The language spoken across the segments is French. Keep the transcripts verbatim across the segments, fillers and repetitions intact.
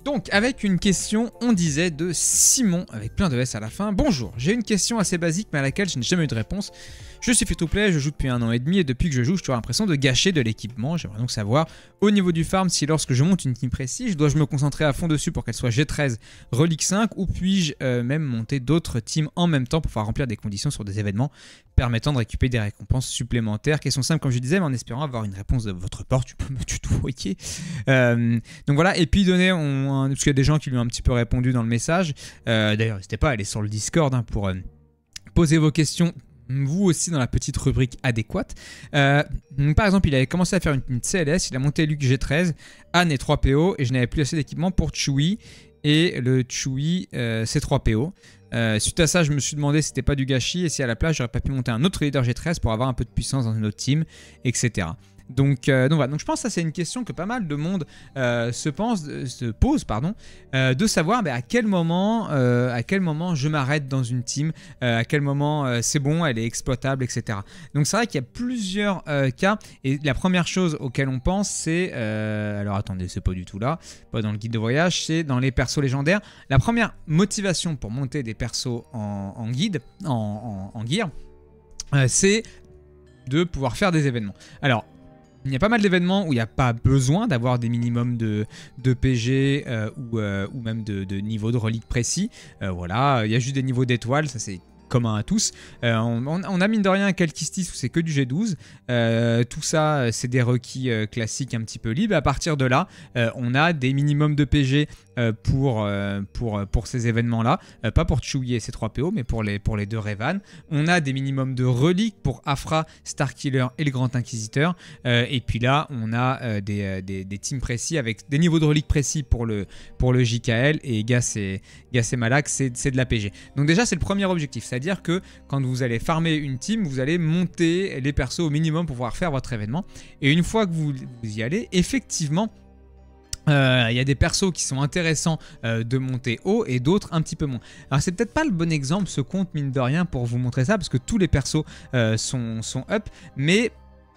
Donc, avec une question, on disait, de Simon, avec plein de S à la fin. Bonjour, j'ai une question assez basique, mais à laquelle je n'ai jamais eu de réponse. Je suis free-to-play, je joue depuis un an et demi, et depuis que je joue, j'ai toujours l'impression de gâcher de l'équipement. J'aimerais donc savoir, au niveau du farm, si lorsque je monte une team précise, dois-je me concentrer à fond dessus pour qu'elle soit G treize, Relique cinq, ou puis-je euh, même monter d'autres teams en même temps pour pouvoir remplir des conditions sur des événements permettant de récupérer des récompenses supplémentaires. Question simple, comme je disais, mais en espérant avoir une réponse de votre part. Tu peux me tutoyer. Euh, donc voilà, et puis donner, on, un, parce qu'il y a des gens qui lui ont un petit peu répondu dans le message. Euh, D'ailleurs, n'hésitez pas à aller sur le Discord hein, pour euh, poser vos questions, vous aussi dans la petite rubrique adéquate. Euh, par exemple, il avait commencé à faire une, une C L S, il a monté Luke G treize, Anne et trois P O, et je n'avais plus assez d'équipement pour Chewie et le Chewie euh, C trois P O. Euh, suite à ça, je me suis demandé si c'était pas du gâchis et si à la place, j'aurais pas pu monter un autre leader G treize pour avoir un peu de puissance dans une autre team, et cetera. Donc, euh, donc voilà, donc je pense que ça c'est une question que pas mal de monde euh, se, pense, se pose, pardon, euh, de savoir bah, à quel moment, euh, à quel moment je m'arrête dans une team, euh, à quel moment euh, c'est bon, elle est exploitable, et cetera. Donc c'est vrai qu'il y a plusieurs euh, cas, et la première chose auquel on pense c'est, euh, alors attendez, c'est pas du tout là, pas dans le guide de voyage, c'est dans les persos légendaires. La première motivation pour monter des persos en, en guide, en, en, en gear, euh, c'est de pouvoir faire des événements. Alors, il y a pas mal d'événements où il n'y a pas besoin d'avoir des minimums de, de P G euh, ou, euh, ou même de, de niveau de relique précis. Euh, voilà, il y a juste des niveaux d'étoiles, ça c'est commun à tous. Euh, on, on a mine de rien un Calquistis où c'est que du G douze. Euh, tout ça, c'est des requis euh, classiques un petit peu libres. À partir de là, euh, on a des minimums de P G euh, pour, euh, pour, pour ces événements-là. Euh, pas pour Chewie et C trois P O, mais pour les, pour les deux Revan. On a des minimums de reliques pour Aphra, Starkiller et le Grand Inquisiteur. Euh, et puis là, on a euh, des, euh, des, des teams précis avec des niveaux de reliques précis pour le, pour le J K L. Et Gas et, Gas et Malak, c'est de la P G. Donc déjà, c'est le premier objectif. C'est-à-dire que quand vous allez farmer une team, vous allez monter les persos au minimum pour pouvoir faire votre événement. Et une fois que vous, vous y allez, effectivement, il euh, y a des persos qui sont intéressants euh, de monter haut et d'autres un petit peu moins. Alors c'est peut-être pas le bon exemple ce compte mine de rien pour vous montrer ça parce que tous les persos euh, sont, sont up, mais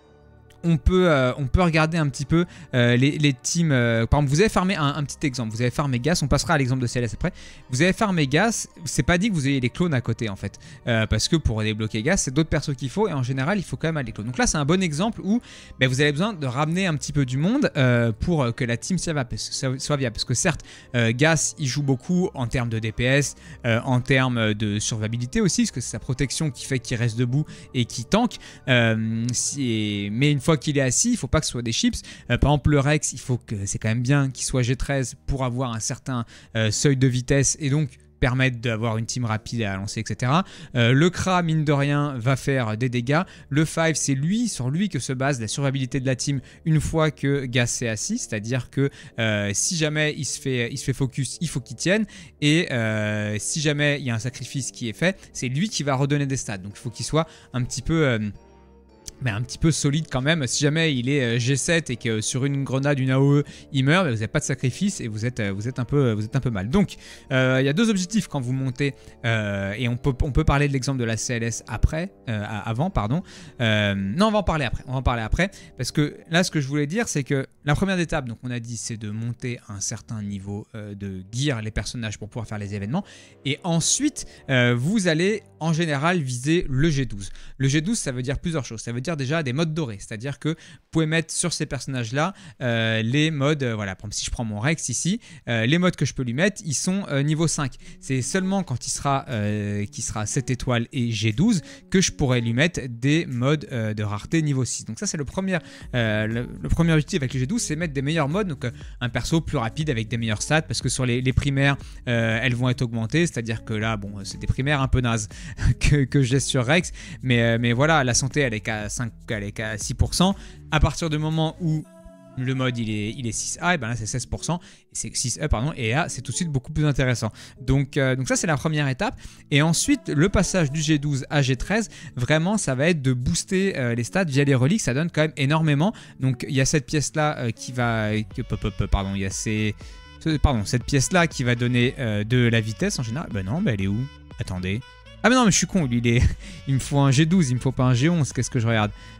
On peut, euh, on peut regarder un petit peu euh, les, les teams. Euh, par exemple, vous avez farmé un, un petit exemple. Vous avez farmé Gas. On passera à l'exemple de C L S après. Vous avez farmé Gas. C'est pas dit que vous ayez les clones à côté en fait. Euh, parce que pour débloquer Gas, c'est d'autres persos qu'il faut. Et en général, il faut quand même aller les clones. Donc là, c'est un bon exemple où ben, vous avez besoin de ramener un petit peu du monde euh, pour que la team soit viable. Parce que certes, euh, Gas, il joue beaucoup en termes de D P S, euh, en termes de survivabilité aussi. Parce que c'est sa protection qui fait qu'il reste debout et qu'il tank. Euh, si, mais une fois qu'il est assis, il ne faut pas que ce soit des chips. Euh, par exemple, le Rex, il faut que c'est quand même bien qu'il soit G treize pour avoir un certain euh, seuil de vitesse et donc permettre d'avoir une team rapide à lancer, et cetera. Euh, le Kra, mine de rien, va faire des dégâts. Le cinq, c'est lui, sur lui que se base la survivabilité de la team une fois que Gas est assis. C'est-à-dire que euh, si jamais il se fait, il se fait focus, il faut qu'il tienne. Et euh, si jamais il y a un sacrifice qui est fait, c'est lui qui va redonner des stats. Donc il faut qu'il soit un petit peu... Euh, mais un petit peu solide quand même. Si jamais il est G sept et que sur une grenade, une A O E, il meurt, vous n'avez pas de sacrifice et vous êtes, vous êtes, un, peu, vous êtes un peu mal. Donc, euh, il y a deux objectifs quand vous montez, euh, et on peut, on peut parler de l'exemple de la C L S après, euh, avant, pardon. Euh, non, on va en parler après. On va en parler après, parce que là, ce que je voulais dire, c'est que la première étape, donc on a dit, c'est de monter un certain niveau euh, de gear les personnages pour pouvoir faire les événements, et ensuite, euh, vous allez en général viser le G douze. Le G douze, ça veut dire plusieurs choses. Ça veut dire déjà des modes dorés, c'est-à-dire que vous pouvez mettre sur ces personnages-là euh, les modes, euh, voilà, par exemple, si je prends mon Rex ici, euh, les modes que je peux lui mettre, ils sont euh, niveau cinq. C'est seulement quand il sera, euh, qui sera sept étoiles et G douze que je pourrais lui mettre des modes euh, de rareté niveau six. Donc ça, c'est le premier, euh, le, le premier objectif avec le G douze, c'est mettre des meilleurs modes, donc euh, un perso plus rapide avec des meilleurs stats, parce que sur les, les primaires, euh, elles vont être augmentées, c'est-à-dire que là, bon, c'est des primaires un peu nazes que, que j'ai sur Rex, mais, euh, mais voilà, la santé, elle est qu'à cinq, elle est qu'à six pour cent. À partir du moment où le mode il est, il est six A, et ben là c'est seize pour cent, c'est six A pardon, et là c'est tout de suite beaucoup plus intéressant. Donc, euh, donc ça c'est la première étape. Et ensuite le passage du G douze à G treize, vraiment ça va être de booster euh, les stats via les reliques, ça donne quand même énormément. Donc il y a cette pièce là euh, qui va, que, pardon, il y a ces, pardon, cette pièce là qui va donner euh, de la vitesse en général. Ben non, ben elle est où? Attendez. Ah mais non, mais je suis con, lui, il, est... il me faut un G douze, il me faut pas un G onze, qu'est-ce que je regarde?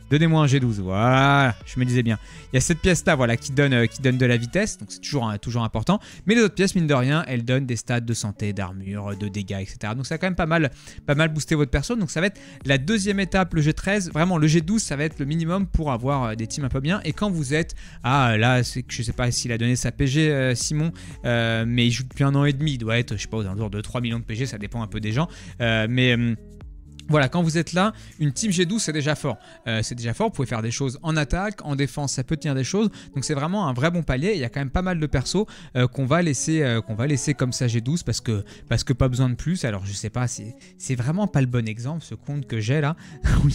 Donnez-moi un G douze. Voilà, je me disais bien. Il y a cette pièce-là, voilà, qui donne, euh, qui donne de la vitesse. Donc c'est toujours, euh, toujours important. Mais les autres pièces, mine de rien, elles donnent des stats de santé, d'armure, de dégâts, et cetera. Donc ça a quand même pas mal, pas mal boosté votre perso. Donc ça va être la deuxième étape, le G treize. Vraiment, le G douze, ça va être le minimum pour avoir euh, des teams un peu bien. Et quand vous êtes... Ah, là, c'est que je sais pas s'il a donné sa P G, euh, Simon. Euh, mais il joue depuis un an et demi. Il doit être, je sais pas, aux alentours de trois millions de P G. Ça dépend un peu des gens. Euh, mais... Euh, Voilà, quand vous êtes là, une team G douze, c'est déjà fort. Euh, c'est déjà fort, vous pouvez faire des choses en attaque, en défense, ça peut tenir des choses. Donc c'est vraiment un vrai bon palier. Il y a quand même pas mal de persos euh, qu'on va laisser euh, qu'on va laisser comme ça G douze parce que, parce que pas besoin de plus. Alors je sais pas, c'est vraiment pas le bon exemple, ce compte que j'ai là,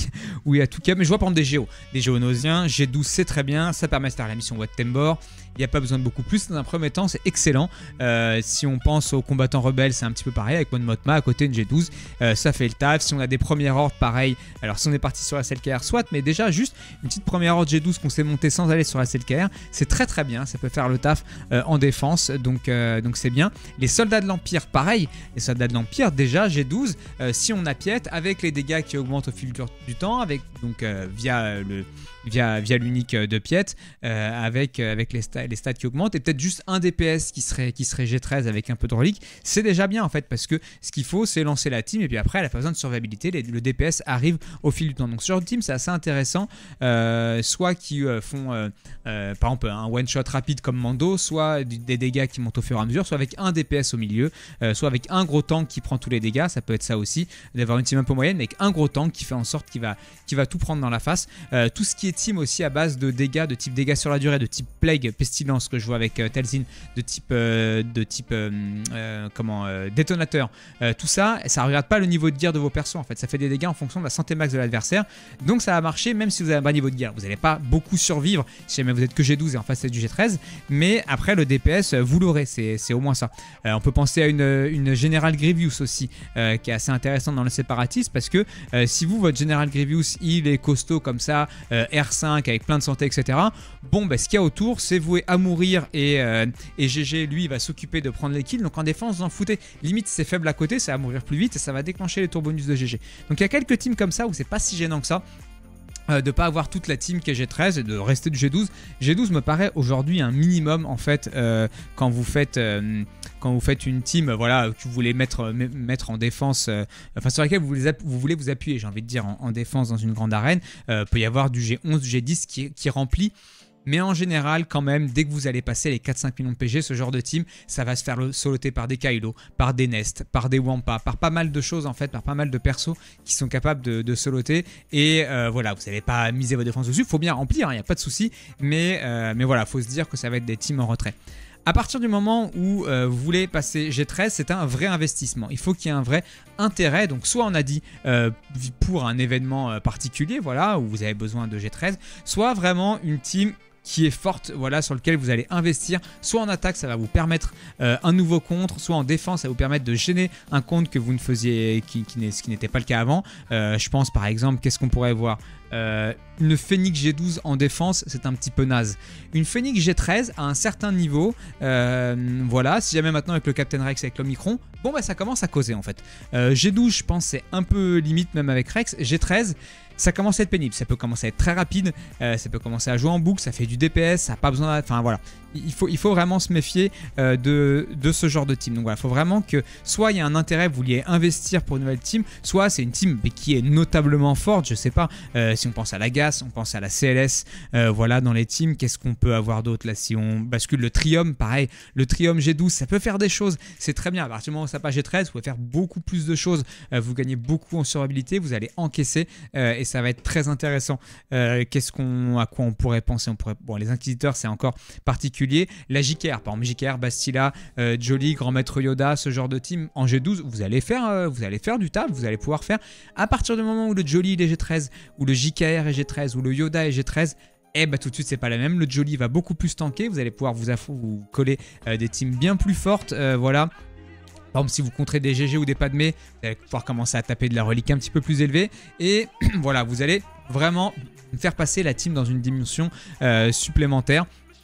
où il y a tout cas. Mais je vois par exemple des Géos, des Géonosiens, G douze c'est très bien, ça permet de faire la mission Wat Tembor. Il n'y a pas besoin de beaucoup plus. Dans un premier temps, c'est excellent. Euh, si on pense aux combattants rebelles, c'est un petit peu pareil. Avec Mon Mothma à côté, une G douze, euh, ça fait le taf. Si on a des premières ordres, pareil. Alors, si on est parti sur la S L K R, soit, mais déjà, juste une petite première ordre G douze qu'on s'est monté sans aller sur la S L K R, c'est très très bien. Ça peut faire le taf euh, en défense. Donc, euh, donc c'est bien. Les soldats de l'Empire, pareil. Les soldats de l'Empire, déjà, G douze, euh, si on appiète, avec les dégâts qui augmentent au fil du temps, avec, donc euh, via euh, le. via, via l'unique de Piet, euh, avec, avec les, sta les stats qui augmentent, et peut-être juste un D P S qui serait, qui serait G treize avec un peu de relique, c'est déjà bien en fait, parce que ce qu'il faut, c'est lancer la team, et puis après, elle n'a pas besoin de survivabilité, les, le D P S arrive au fil du temps. Donc, ce genre de team, c'est assez intéressant, euh, soit qui euh, font, euh, euh, par exemple, un one-shot rapide comme Mando, soit des dégâts qui montent au fur et à mesure, soit avec un D P S au milieu, euh, soit avec un gros tank qui prend tous les dégâts, ça peut être ça aussi, d'avoir une team un peu moyenne, mais avec un gros tank qui fait en sorte qu'il va, qu'il va tout prendre dans la face. Euh, tout ce qui est team aussi à base de dégâts, de type dégâts sur la durée, de type plague, pestilence que je vois avec euh, Telzin, de type, euh, de type euh, euh, comment, euh, détonateur, euh, tout ça, ça ne regarde pas le niveau de gear de vos persos en fait, ça fait des dégâts en fonction de la santé max de l'adversaire, donc ça va marcher même si vous avez un bas niveau de gear, vous n'allez pas beaucoup survivre si jamais vous êtes que G douze et en face c'est du G treize, mais après le D P S vous l'aurez, c'est au moins ça. Euh, on peut penser à une, une General Grievous aussi, euh, qui est assez intéressante dans le séparatisme, parce que euh, si vous, votre General Grievous, il est costaud comme ça, euh, R cinq avec plein de santé, et cetera. Bon, bah, ce qu'il y a autour, c'est voué à mourir et, euh, et G G, lui, il va s'occuper de prendre les kills. Donc en défense, vous en foutez. Limite, c'est faible à côté, ça va mourir plus vite et ça va déclencher les tours bonus de G G. Donc il y a quelques teams comme ça où c'est pas si gênant que ça. Euh, de ne pas avoir toute la team qui est G treize et de rester du G douze. G douze me paraît aujourd'hui un minimum en fait euh, quand vous faites euh, quand vous faites une team voilà, que vous voulez mettre, mettre en défense, euh, enfin sur laquelle vous voulez, vous voulez vous appuyer, j'ai envie de dire, en, en défense dans une grande arène. Euh, peut y avoir du G onze, du G dix qui, qui remplit. Mais en général, quand même, dès que vous allez passer les quatre à cinq millions de P G, ce genre de team, ça va se faire soloter par des Kylo, par des Nest, par des Wampa, par pas mal de choses en fait, par pas mal de persos qui sont capables de, de soloter. Et euh, voilà, vous n'allez pas miser votre défense dessus, il faut bien remplir, il hein, n'y a pas de souci. Mais, euh, mais voilà, il faut se dire que ça va être des teams en retrait. À partir du moment où euh, vous voulez passer G treize, c'est un vrai investissement. Il faut qu'il y ait un vrai intérêt. Donc soit on a dit euh, pour un événement euh, particulier, voilà, où vous avez besoin de G treize, soit vraiment une team qui est forte, voilà, sur lequel vous allez investir. Soit en attaque, ça va vous permettre euh, un nouveau contre, soit en défense, ça va vous permettre de gêner un contre que vous ne faisiez, qui, qui, ce qui n'était pas le cas avant. Euh, je pense par exemple, qu'est-ce qu'on pourrait voir euh, une Phoenix G douze en défense, c'est un petit peu naze. Une Phoenix G treize à un certain niveau, euh, voilà, si jamais maintenant avec le Captain Rex, avec l'Omicron, bon bah ça commence à causer en fait. Euh, G douze, je pense, c'est un peu limite même avec Rex. G treize, ça commence à être pénible, ça peut commencer à être très rapide, euh, ça peut commencer à jouer en boucle, ça fait du D P S, ça n'a pas besoin, enfin voilà. Il faut, il faut vraiment se méfier euh, de, de ce genre de team. Donc voilà, il faut vraiment que soit il y a un intérêt, vous vouliez investir pour une nouvelle team, soit c'est une team qui est notablement forte, je sais pas, euh, si on pense à la G A S, on pense à la C L S, euh, voilà, dans les teams, qu'est-ce qu'on peut avoir d'autre là? Si on bascule le Trium, pareil, le Trium G douze, ça peut faire des choses, c'est très bien. À partir du moment où ça passe G treize, vous pouvez faire beaucoup plus de choses, euh, vous gagnez beaucoup en survivabilité, vous allez encaisser euh, et ça va être très intéressant. Euh, qu'est-ce qu'on, à quoi on pourrait penser? On pourrait, bon, les Inquisiteurs, c'est encore particulier. La J K R, par exemple, J K R, Bastila, euh, Jolly, Grand Maître Yoda, ce genre de team en G douze, vous allez faire, euh, vous allez faire du taf, vous allez pouvoir faire. À partir du moment où le Jolly est G treize, ou le J K R est G treize, ou le Yoda est G treize, et eh bah tout de suite c'est pas la même. Le Jolly va beaucoup plus tanker, vous allez pouvoir vous, vous coller euh, des teams bien plus fortes, euh, voilà. Par exemple, si vous contrez des G G ou des Padmé, vous allez pouvoir commencer à taper de la relique un petit peu plus élevée. Et voilà, vous allez vraiment faire passer la team dans une dimension euh, supplémentaire.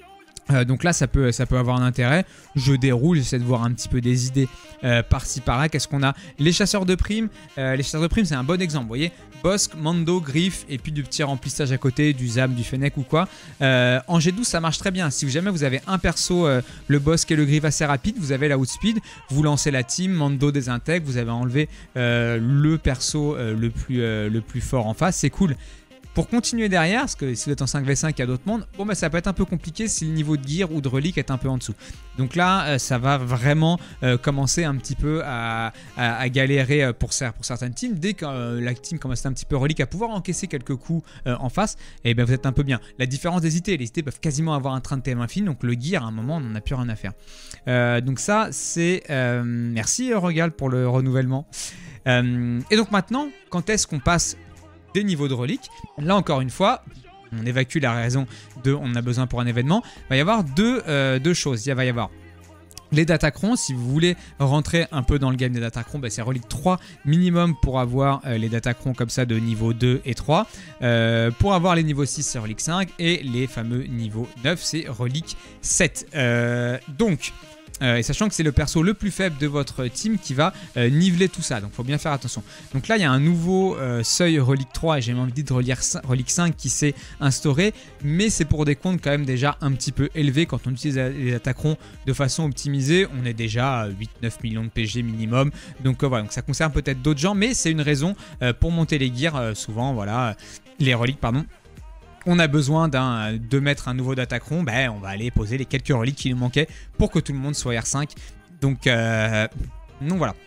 Euh, donc là, ça peut, ça peut avoir un intérêt. Je déroule, j'essaie de voir un petit peu des idées euh, par-ci par-là. Qu'est-ce qu'on a? Les chasseurs de primes. Euh, les chasseurs de primes, c'est un bon exemple. Vous voyez, Bosque, Mando, Griffe et puis du petit remplissage à côté, du Zam, du Fennec ou quoi. Euh, en G douze, ça marche très bien. Si jamais vous avez un perso, euh, le Bosque et le Griffe assez rapide, vous avez la outspeed, vous lancez la team, Mando désintègre, vous avez enlevé euh, le perso euh, le, plus, euh, le plus fort en face. C'est cool. Pour continuer derrière, parce que si vous êtes en cinq v cinq, il y a d'autres mondes, bon bah ça peut être un peu compliqué si le niveau de gear ou de relique est un peu en dessous. Donc là, euh, ça va vraiment euh, commencer un petit peu à, à, à galérer pour, pour certaines teams. Dès que euh, la team commence un petit peu relique à pouvoir encaisser quelques coups euh, en face, et ben vous êtes un peu bien. La différence des I T, les I T peuvent quasiment avoir un train de T M infini, donc le gear à un moment on n'en a plus rien à faire. Euh, donc ça c'est... Euh, merci Regal pour le renouvellement. Euh, et donc maintenant, quand est-ce qu'on passe des niveaux de reliques? Là encore une fois, on évacue la raison de on a besoin pour un événement. Il va y avoir deux, euh, deux choses. Il va y avoir les Datacrons. Si vous voulez rentrer un peu dans le game des Datacrons, bah c'est relique trois minimum pour avoir euh, les Datacrons comme ça de niveau deux et trois. Euh, pour avoir les niveaux six, c'est relique cinq. Et les fameux niveaux neuf, c'est relique sept. Euh, donc... Euh, et sachant que c'est le perso le plus faible de votre team qui va euh, niveler tout ça, donc il faut bien faire attention. Donc là il y a un nouveau euh, seuil relique trois et j'ai même envie de relire relique cinq qui s'est instauré, mais c'est pour des comptes quand même déjà un petit peu élevés. Quand on utilise les attaquerons de façon optimisée, on est déjà à huit neuf millions de P G minimum, donc euh, voilà, donc ça concerne peut-être d'autres gens, mais c'est une raison euh, pour monter les gears, euh, souvent voilà, les reliques pardon. On a besoin d'un, de mettre un nouveau Datacron, ben on va aller poser les quelques reliques qui nous manquaient pour que tout le monde soit R cinq. Donc, euh, donc voilà.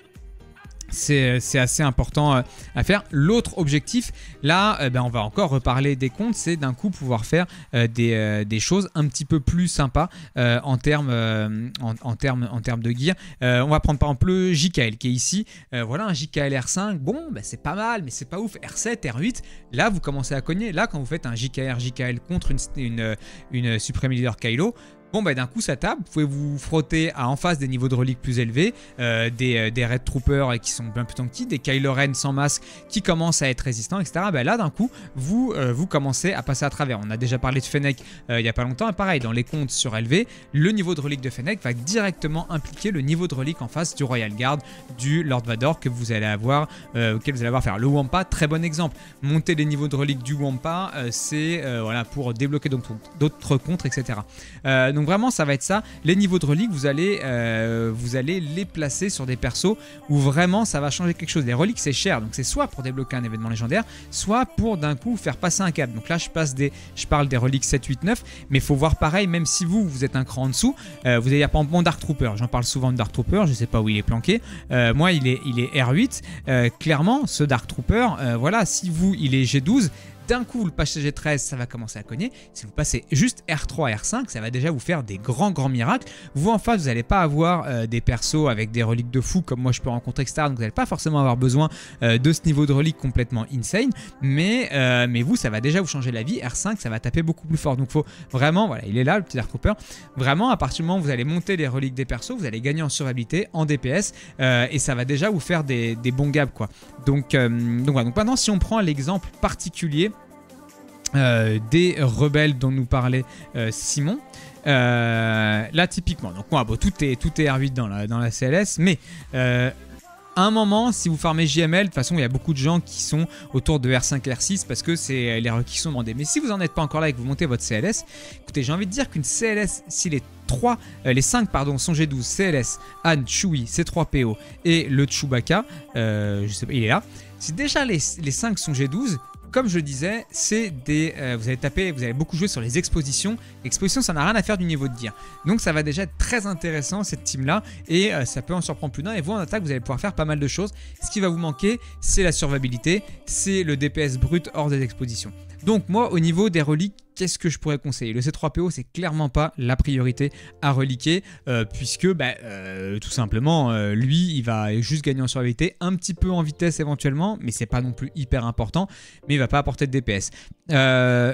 C'est assez important euh, à faire. L'autre objectif, là, euh, ben, on va encore reparler des comptes, c'est d'un coup pouvoir faire euh, des, euh, des choses un petit peu plus sympas euh, en termes euh, en, en termes, en termes de gear. Euh, on va prendre par exemple le J K L qui est ici. Euh, voilà, un J K L R cinq, bon, ben, c'est pas mal, mais c'est pas ouf. R sept, R huit, là, vous commencez à cogner. Là, quand vous faites un J K R, J K L contre une, une, une Supreme Leader Kylo, bon bah d'un coup ça tape, vous pouvez vous frotter à en face des niveaux de reliques plus élevés, euh, des, euh, des Red Troopers qui sont bien plus petits, des Kylo Ren sans masque qui commencent à être résistants, et cetera. Bah là d'un coup vous, euh, vous commencez à passer à travers. On a déjà parlé de Fennec euh, il n'y a pas longtemps, et pareil dans les comptes surélevés, le niveau de relique de Fennec va directement impliquer le niveau de relique en face du Royal Guard, du Lord Vador que vous allez avoir, euh, auquel vous allez avoir faire. Le Wampa, très bon exemple. Monter les niveaux de relique du Wampa, euh, c'est euh, voilà, pour débloquer d'autres contres, et cetera. Euh, Donc vraiment ça va être ça, les niveaux de reliques vous allez, euh, vous allez les placer sur des persos où vraiment ça va changer quelque chose. Les reliques c'est cher, donc c'est soit pour débloquer un événement légendaire, soit pour d'un coup faire passer un cap. Donc là je, passe des, je parle des reliques sept, huit, neuf, mais il faut voir pareil, même si vous, vous êtes un cran en dessous, euh, vous avez par exemple mon Dark Trooper, j'en parle souvent de Dark Trooper, je sais pas où il est planqué, euh, moi il est, il est R huit, euh, clairement ce Dark Trooper, euh, voilà, si vous il est G douze, d'un coup, le passez G treize, ça va commencer à cogner. Si vous passez juste R trois, R cinq, ça va déjà vous faire des grands, grands miracles. Vous, en face, vous n'allez pas avoir euh, des persos avec des reliques de fou comme moi je peux rencontrer, et cetera. Donc, vous n'allez pas forcément avoir besoin euh, de ce niveau de relique complètement insane. Mais, euh, mais vous, ça va déjà vous changer la vie. R cinq, ça va taper beaucoup plus fort. Donc, il faut vraiment, voilà, il est là, le petit Dark Trooper. Vraiment, à partir du moment où vous allez monter les reliques des persos, vous allez gagner en survivabilité, en D P S. Euh, et ça va déjà vous faire des, des bons gaps, quoi. Donc, euh, donc, voilà. Donc, maintenant, si on prend l'exemple particulier Euh, des rebelles dont nous parlait euh, Simon. Euh, là, typiquement, donc, ouais, bon, tout, est, tout est R huit dans la, dans la C L S, mais euh, à un moment, si vous farmez J M L, de toute façon, il y a beaucoup de gens qui sont autour de R cinq, R six parce que c'est les requis qui sont demandés. Mais si vous n'en êtes pas encore là et que vous montez votre C L S, écoutez, j'ai envie de dire qu'une C L S, si les trois, euh, les cinq pardon, sont G douze, C L S, Han, Chewie, C trois P O et le Chewbacca, euh, je sais pas, il est là. Si déjà les, les cinq sont G douze, comme je le disais, c'est des, euh, vous allez taper, vous allez beaucoup jouer sur les expositions. Expositions, ça n'a rien à faire du niveau de gear. Donc ça va déjà être très intéressant cette team-là et euh, ça peut en surprendre plus d'un. Et vous en attaque, vous allez pouvoir faire pas mal de choses. Ce qui va vous manquer, c'est la survivabilité, c'est le D P S brut hors des expositions. Donc moi, au niveau des reliques, qu'est-ce que je pourrais conseiller? Le C trois P O, c'est clairement pas la priorité à reliquer, euh, puisque bah, euh, tout simplement, euh, lui, il va juste gagner en survivabilité, un petit peu en vitesse éventuellement, mais c'est pas non plus hyper important, mais il va pas apporter de D P S. Euh,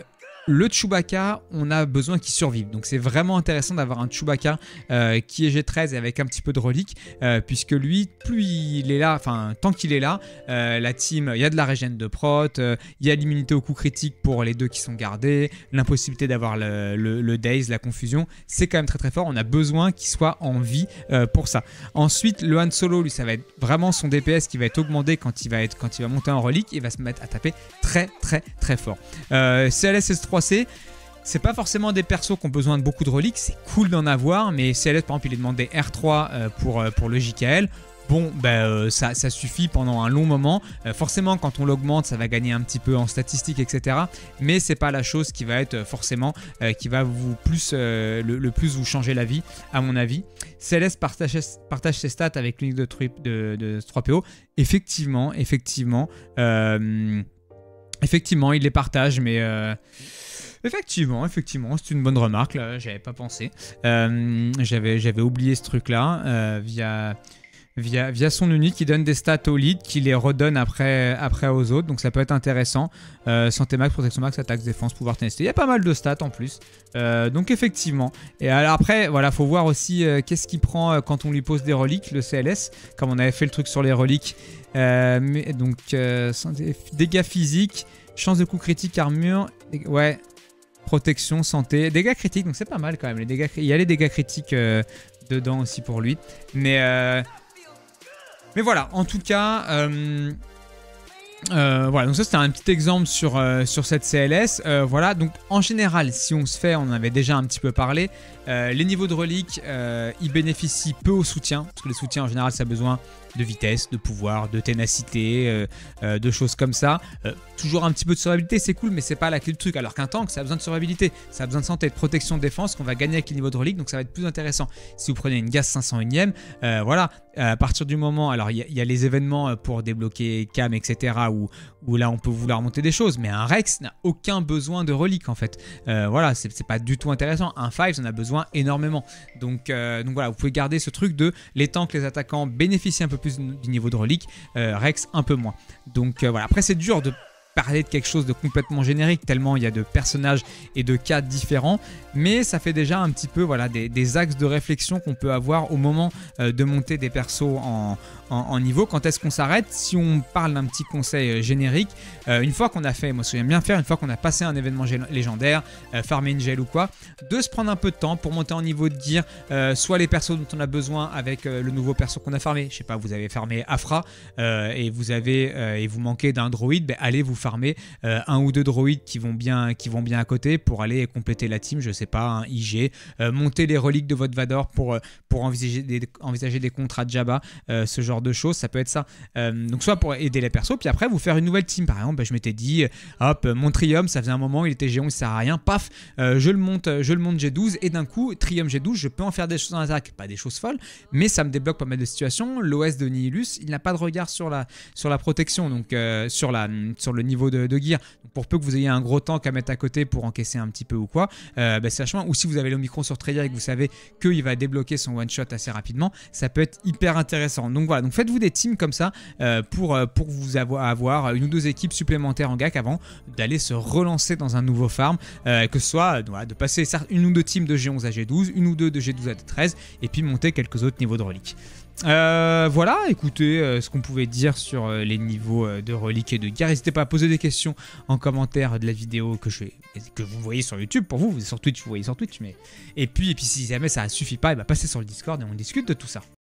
le Chewbacca, on a besoin qu'il survive. Donc c'est vraiment intéressant d'avoir un Chewbacca euh, qui est G treize avec un petit peu de relique, euh, puisque lui, plus il est là, enfin tant qu'il est là, euh, la team, il y a de la régène de prot, il euh, y a l'immunité au coup critique pour les deux qui sont gardés, l'impossibilité d'avoir le, le, le daze, la confusion, c'est quand même très très fort. On a besoin qu'il soit en vie euh, pour ça. Ensuite, le Han Solo, lui, ça va être vraiment son D P S qui va être augmenté quand il va, être, quand il va monter en relique, il va se mettre à taper très très très fort. Euh, C L S S trois C, c'est pas forcément des persos qui ont besoin de beaucoup de reliques, c'est cool d'en avoir, mais C L S par exemple il est demandé R trois euh, pour, euh, pour le J K L. Bon, ben, euh, ça, ça suffit pendant un long moment. Euh, forcément, quand on l'augmente, ça va gagner un petit peu en statistiques, et cetera. Mais c'est pas la chose qui va être forcément, euh, qui va vous plus, euh, le, le plus vous changer la vie, à mon avis. C L S partage, partage ses stats avec l'unique de, de, de trois P O. Effectivement, effectivement. Euh, Effectivement, il les partage, mais euh, effectivement, effectivement, c'est une bonne remarque. Là, j'avais pas pensé. Euh, j'avais, j'avais oublié ce truc-là euh, via, via, via son unique. Il donne des stats au lead, qui les redonne après, après aux autres. Donc ça peut être intéressant. Euh, santé max, protection max, attaque, défense, pouvoir, ténacité. Il y a pas mal de stats en plus. Euh, donc effectivement. Et alors après, voilà, faut voir aussi euh, qu'est-ce qu'il prend euh, quand on lui pose des reliques, le C L S, comme on avait fait le truc sur les reliques. Euh, mais, donc euh, dégâts physiques, chance de coup critique, armure, ouais, protection, santé, dégâts critiques, donc c'est pas mal quand même. Les dégâts, il y a les dégâts critiques euh, dedans aussi pour lui, mais euh, mais voilà, en tout cas. Euh, Euh, voilà, donc ça c'était un petit exemple sur, euh, sur cette C L S. Euh, voilà, donc en général, si on se fait, on en avait déjà un petit peu parlé, euh, les niveaux de reliques, euh, ils bénéficient peu au soutien, parce que les soutiens en général, ça a besoin de vitesse, de pouvoir, de ténacité, euh, euh, de choses comme ça. Euh, toujours un petit peu de survivabilité, c'est cool, mais c'est pas la clé du truc. Alors qu'un tank, ça a besoin de survivabilité, ça a besoin de santé, de protection, de défense, qu'on va gagner avec les niveaux de reliques, donc ça va être plus intéressant. Si vous prenez une G A S cinq cent unième, euh, voilà, à partir du moment, alors il y, y a les événements pour débloquer cam, et cetera, où, où là on peut vouloir monter des choses, mais un Rex n'a aucun besoin de reliques en fait. Euh, voilà, c'est pas du tout intéressant. Un five en a besoin énormément. Donc, euh, donc voilà, vous pouvez garder ce truc de les tanks, les attaquants bénéficient un peu plus du niveau de reliques, euh, Rex un peu moins. Donc euh, voilà, après c'est dur de parler de quelque chose de complètement générique tellement il y a de personnages et de cas différents, mais ça fait déjà un petit peu voilà, des, des axes de réflexion qu'on peut avoir au moment euh, de monter des persos en, en, en niveau. Quand est-ce qu'on s'arrête? Si on parle d'un petit conseil euh, générique, euh, une fois qu'on a fait, moi ce que j'aime bien faire, une fois qu'on a passé un événement légendaire, euh, farmer une gel ou quoi, de se prendre un peu de temps pour monter en niveau de gear, euh, soit les persos dont on a besoin avec euh, le nouveau perso qu'on a farmé. Je sais pas, vous avez farmé Afra euh, et vous avez euh, et vous manquez d'un droïde, ben, allez vous farmer euh, un ou deux droïdes qui vont bien, qui vont bien à côté pour aller compléter la team, je sais pas, un I G, euh, monter les reliques de votre Vador pour, pour envisager, des, envisager des contrats de Jabba, euh, ce genre de choses, ça peut être ça. Euh, donc soit pour aider les persos, puis après vous faire une nouvelle team. Par exemple, ben, je m'étais dit, hop, mon Trium, ça faisait un moment, il était géant, il sert à rien, paf, euh, je le monte, je le monte G douze, et d'un coup, Trium G douze, je peux en faire des choses en attaque, pas des choses folles, mais ça me débloque pas mal de situations. L'O S de Nihilus, il n'a pas de regard sur la, sur la protection, donc euh, sur, la, sur le niveau de, de gear. Donc, pour peu que vous ayez un gros tank à mettre à côté pour encaisser un petit peu ou quoi, euh, bah, c'est vachement. Ou si vous avez le micro sur Treyarch et que vous savez qu'il va débloquer son one shot assez rapidement, ça peut être hyper intéressant. Donc voilà, donc faites-vous des teams comme ça euh, pour, euh, pour vous avoir, avoir une ou deux équipes supplémentaires en G A C avant d'aller se relancer dans un nouveau farm, euh, que ce soit euh, voilà, de passer une ou deux teams de G onze à G douze, une ou deux de G douze à G treize, et puis monter quelques autres niveaux de reliques. Euh, voilà, écoutez euh, ce qu'on pouvait dire sur euh, les niveaux euh, de reliques et de gear. N'hésitez pas à poser des questions en commentaire de la vidéo que, je, que vous voyez sur YouTube. Pour vous, vous êtes sur Twitch, vous voyez sur Twitch. Mais... Et, puis, et puis si jamais ça ne suffit pas, et bah, passez sur le Discord et on discute de tout ça.